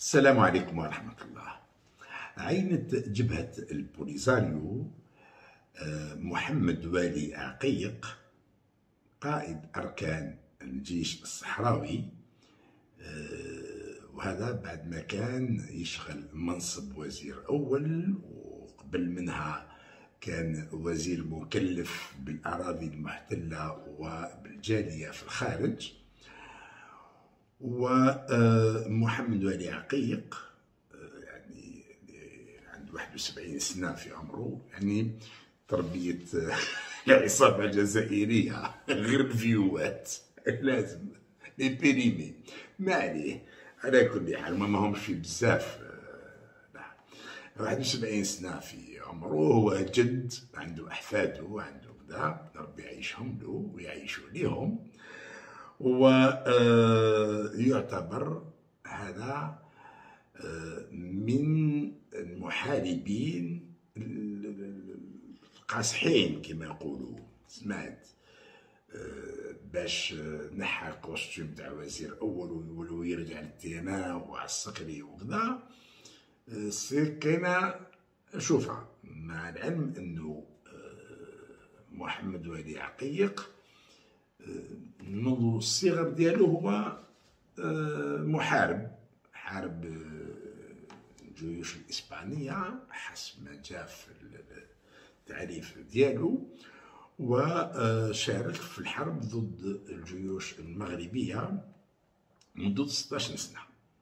السلام عليكم ورحمة الله. عينت جبهة البوليساريو محمد والي عقيق قائد أركان الجيش الصحراوي، وهذا بعد ما كان يشغل منصب وزير أول، وقبل منها كان وزير مكلف بالأراضي المحتلة وبالجالية في الخارج. ومحمد والي عقيق يعني عنده 71 سنة في عمره، يعني تربية العصابة الجزائرية غير الفيوات لازم لي بيريمي، ما عليه. على كل حال ما همش في بزاف. 71 سنة في عمره، هو جد، عنده أحفاده، عنده كذا، ربي يعيشهم له ويعيشوا ليهم. ويعتبر هذا من المحاربين القاصحين كما يقولوا. سمعت باش نحى كوستيم تاع وزير اول ويولو يرجع للتينا وعالسكري وكذا، كاينه شوفها، مع العلم انه محمد والي عقيق منذ الصغر ديالو هو حارب الجيوش الإسبانية حسب ما جاء في التعريف ديالو، وشارك في الحرب ضد الجيوش المغربية منذ 16 سنة.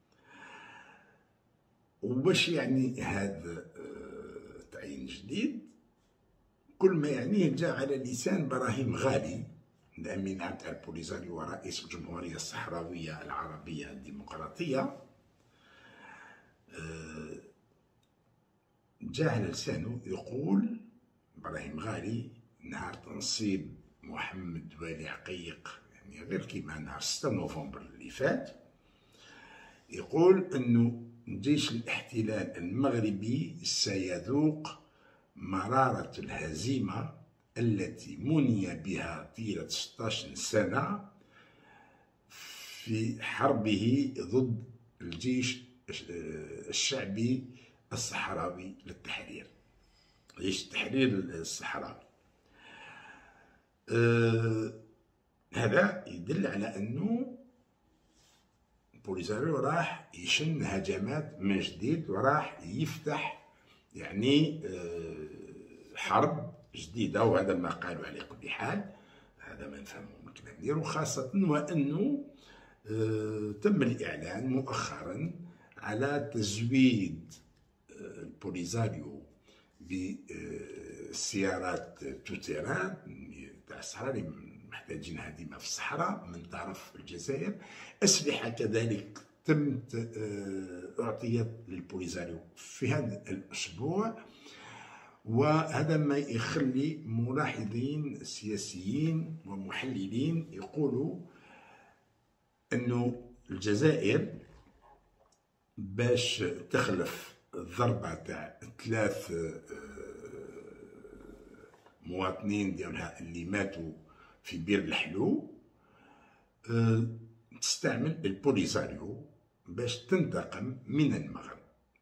وباش يعني هذا تعيين جديد، كل ما يعنيه جاء على لسان براهيم غالي، الأمين عام تاع البوليساريو ورئيس الجمهورية الصحراوية العربية الديمقراطية. جاء على لسانه يقول براهيم غالي نهار تنصيب محمد والي عقيق، يعني غير كيما نهار 6 نوفمبر اللي فات، يقول انه جيش الاحتلال المغربي سيذوق مرارة الهزيمة التي مني بها طيلة 16 سنة في حربه ضد الجيش الشعبي الصحراوي للتحرير، جيش التحرير الصحراوي. هذا يدل على أنه البوليساريو راح يشن هجمات من جديد، وراح يفتح يعني حرب جديدة، وهذا ما قالوا. على كل حال هذا ما نفهمه من كلام ديالو، خاصة وأنه تم الإعلان مؤخرا على تزويد البوليساريو بالسيارات توتيران تاع الصحراء اللي محتاجينها ديما في الصحراء من طرف الجزائر. أسلحة كذلك أعطيت للبوليساريو في هذا الأسبوع، وهذا ما يخلي ملاحظين سياسيين ومحللين يقولوا انه الجزائر باش تخلف الضربة تاع 3 مواطنين ديالها اللي ماتوا في بير الحلو، تستعمل البوليساريو باش تنتقم من المغرب.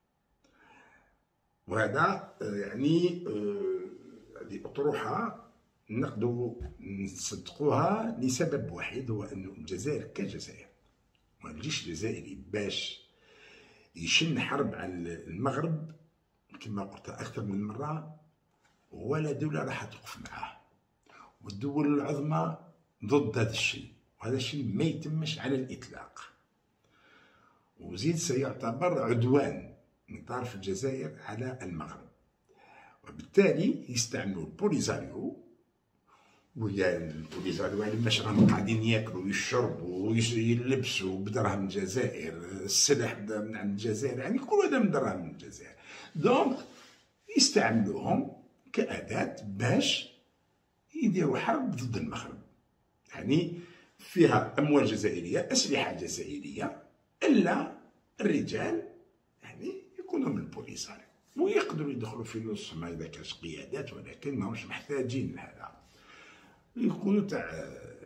وهذا يعني هذه أطروحة نقدروا نصدقوها لسبب واحد، هو أنه الجزائر كجزائر والجيش الجزائري باش يشن حرب على المغرب كما قلت أكثر من مرة، ولا دولة راح تقف معاه، والدول العظمى ضد هذا الشيء، وهذا الشيء ما يتمش على الإطلاق، وزيد سيعتبر عدوان من طرف الجزائر على المغرب. وبالتالي يستعملوا البوليساريو، ويا البوليساريو يعني باش راهم قاعدين ياكلوا ويشربوا ويلبسوا بدراهم الجزائر، السلاح من عند الجزائر، يعني كل هذا من دراهم الجزائر. دونك يستعملوهم كأداة باش يديروا حرب ضد المغرب، يعني فيها أموال جزائرية، أسلحة جزائرية، إلا الرجال يعني يكونوا من البوليساريو، ويقدروا يدخلوا في نصهم إذا كانت قيادات، ولكن ماهمش محتاجين لهذا، يكونوا تاع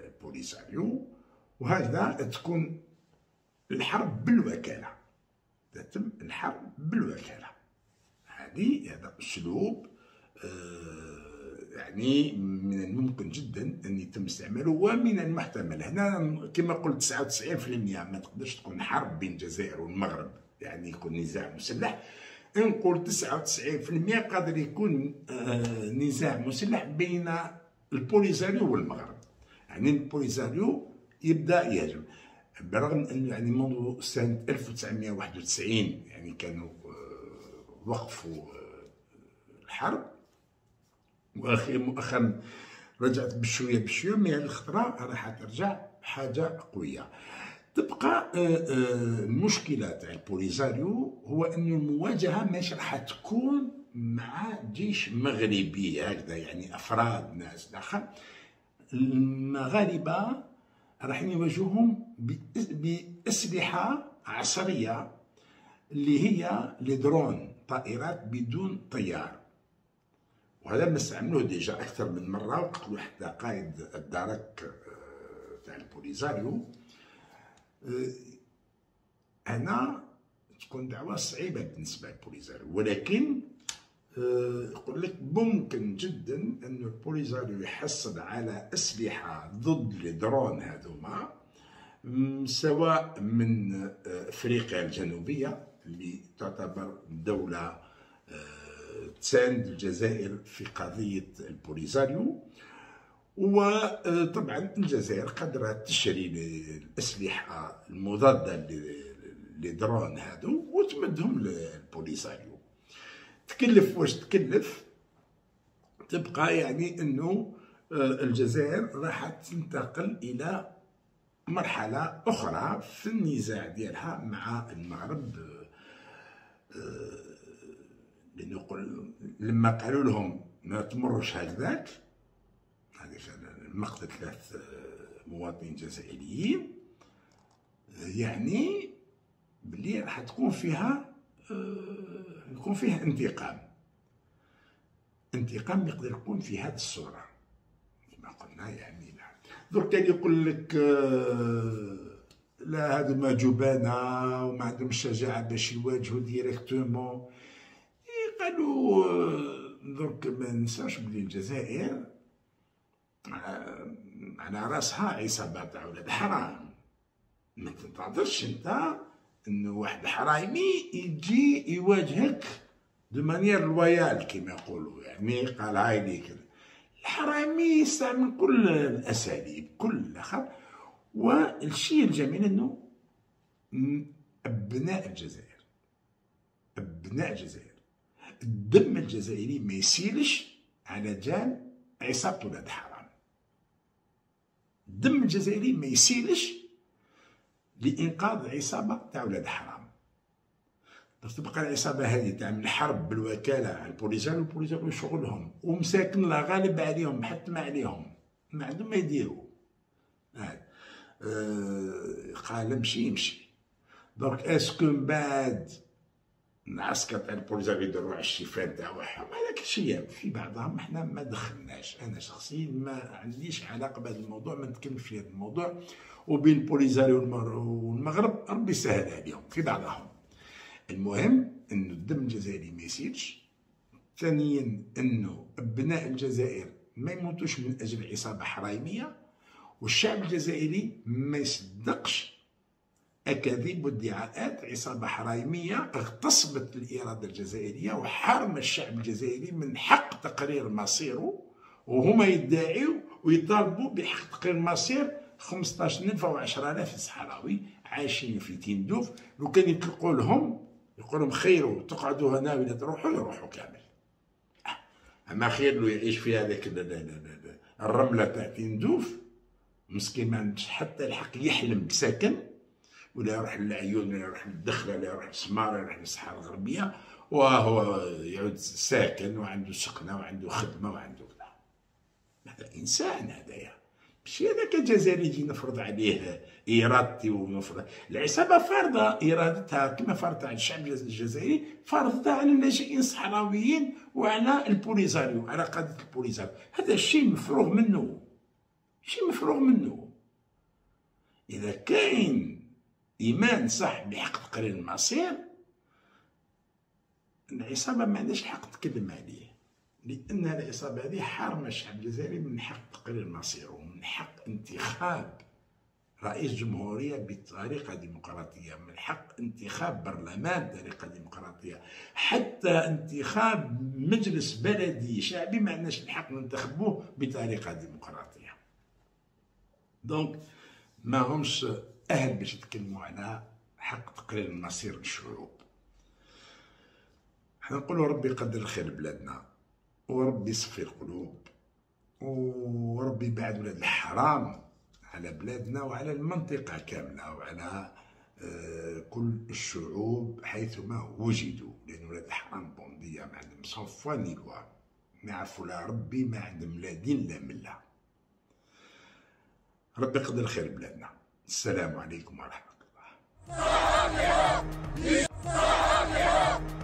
البوليساريو. وهذا تكون الحرب بالوكالة، تتم الحرب بالوكالة. هذا أسلوب يعني من الممكن جدا أن يتم استعماله، ومن المحتمل هنا كما قلت 99% ما تقدرش تكون حرب بين الجزائر والمغرب، يعني يكون نزاع مسلح. نقول 99% قادر يكون نزاع مسلح بين البوليزاريو والمغرب. يعني البوليزاريو يبدا يهجم، برغم انه يعني منذ سنه 1991 يعني كانوا وقفوا الحرب، مؤخرا رجعت بشويه بشويه، من الخطره راح ترجع حاجه قويه. تبقى المشكله تاع البوليزاريو هو انه المواجهه مش راح تكون مع جيش مغربي هكذا، يعني افراد ناس داخل. المغاربه راح يواجهوهم باسلحه عصريه اللي هي لي درون، طائرات بدون طيار، وهذا بنستعملوه ديجا اكثر من مره، وقتلوا حتى قائد الدرك تاع البوليزاريو. هنا تكون دعوة صعيبة بالنسبة للبوليزاريو، ولكن يقول لك ممكن جدا أن البوليزاريو يحصل على أسلحة ضد الدرون هذوما، سواء من أفريقيا الجنوبية اللي تعتبر دولة تساند الجزائر في قضية البوليزاريو، وطبعا الجزائر قادرة تشري الأسلحة المضادة للدرون هادو وتمدهم للبوليزاريو. تكلف واش تكلف، تبقى يعني انه الجزائر راح تنتقل الى مرحلة اخرى في النزاع ديالها مع المغرب. لانه لما قالوا لهم ما تمرش هكذاك، هذيك مقتل 3 مواطنين جزائريين، يعني بلي راح تكون فيها يكون فيها انتقام يقدر يكون في هذه الصورة كما قلنا. يعني درك كان يقول لك لا هادو ما جبانة وما عندهم الشجاعة باش يواجهوا ديريكتومون. قالوا درك ما ننساوش بلي الجزائر على راسها عصابات تاع ولاد حرام. ما تنتظرش انت انه واحد حرايمي يجي يواجهك دو مانيير لويال كيما يقولوا، يعني قال هاي لي كذا. الحرامي يستعمل كل الاساليب كل الاخر. والشيء الجميل انه ابناء الجزائر الدم الجزائري ما يسيلش على جال عصابة ولاد حرام. الدم الجزائري ما يسيلش لإنقاذ عصابة تاع ولاد حرام. تبقى العصابة هذه تعمل الحرب بالوكالة على البوليزاريو شغلهم، ومساكن الله غالب عليهم، محتم عليهم، ما عندهم ما يديروا. قال يمشي درك اسكو من بعد العسكر تاع البوليزاريو يديروا على الشيفان تاعهم، هذاك الشيء في بعضهم احنا ما دخلناش. انا شخصيا ما عنديش علاقه بهذا الموضوع، ما نتكلمش في هذا الموضوع. وبين البوليزاريو والمغرب ربي يسهل عليهم في بعضهم. المهم انه الدم الجزائري ما يسيلش. ثانيا انه ابناء الجزائر ما يموتوش من اجل عصابه حرايميه، والشعب الجزائري ما يصدقش اكاذيب وادعاءات عصابه حرايميه اغتصبت الاراده الجزائريه وحرم الشعب الجزائري من حق تقرير مصيره. وهما يدعيوا ويطالبوا بحق تقرير مصير 15,000 أو 10,000 صحراوي عايشين في تندوف. لو كان يطلقوا لهم يقول لهم خيروا تقعدوا هنا ولا تروحوا يروحوا كامل. اما خير له يعيش في هذاك الرمله تاع تندوف، مسكين ما عندش حتى الحق يحلم بسكن، ولا يروح للعيون ولا يروح للدخله ولا يروح للسماره ولا يروح للصحراء الغربيه، وهو يعود ساكن وعنده سكنه وعنده خدمه وعنده كذا. هذا انسان هذايا، ماشي هذاك الجزائري يجي نفرض عليه ارادتي ونفرض. العصابه فرض ارادتها كما فرضت على الشعب الجزائري، فرضتها على اللاجئين الصحراويين وعلى البوليزاريو، على قاده البوليزاريو. هذا الشيء مفروغ منه. اذا كاين ايمان صح بحق تقرير المصير العصابة ما عندهاش الحق تكلم عليه، لأن العصابة هذه حارمة الشعب الجزائري من حق تقرير مصيره، من حق انتخاب رئيس جمهورية بطريقة ديمقراطية، من حق انتخاب برلمان بطريقة ديمقراطية، حتى انتخاب مجلس بلدي شعبي ما عندناش الحق ننتخبوه بطريقة ديمقراطية. دونك ما همش أهل باش يتكلموا على حق تقرير مصير الشعوب. حنا نقولوا ربي يقدر الخير لبلادنا، وربي يصفي القلوب، وربي يبعد ولاد الحرام على بلادنا وعلى المنطقة كاملة وعلى كل الشعوب حيثما وجدوا، لأن ولاد الحرام بوندية ما عندهم صنفوا ني لوا، ما يعرفوا لا ربي، ما عندهم لا دين لا ملة. ربي يقدر الخير بلادنا. السلام عليكم ورحمة الله.